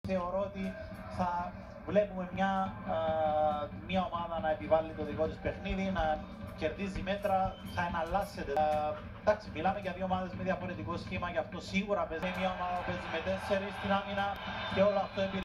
Θεωρώ ότι θα βλέπουμε μια ομάδα να επιβάλλει το δικό της παιχνίδι, να κερδίζει μέτρα, θα εναλλάσσεται. Εντάξει, μιλάμε για δύο ομάδες με διαφορετικό σχήμα, γι' αυτό σίγουρα παίζει μια ομάδα που παίζει με 4 στην άμυνα και όλο αυτό